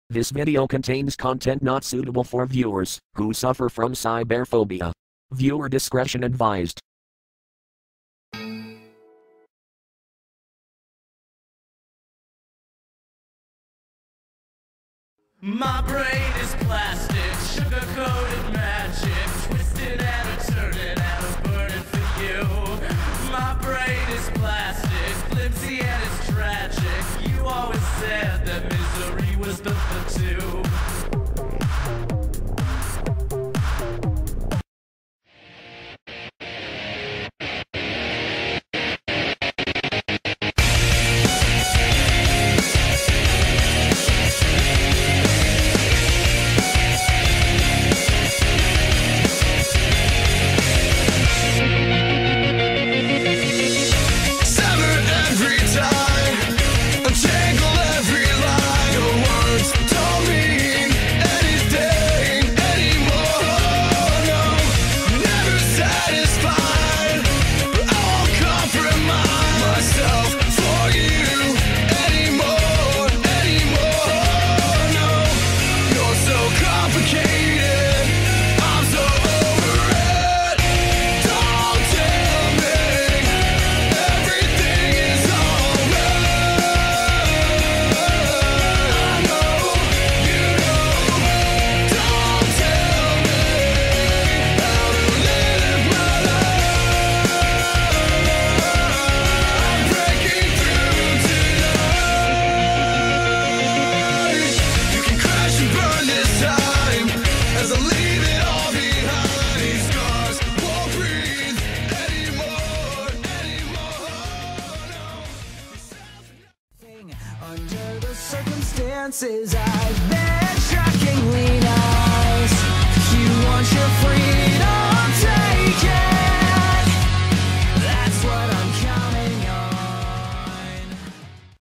This video contains content not suitable for viewers who suffer from cyberphobia. Viewer discretion advised. My brain is plastic, sugar-coated magic, twisting and turning and burning for you. My brain is plastic, flimsy and it's tragic. You always said that misery was built for two. Under the circumstances, I've been shockingly numb.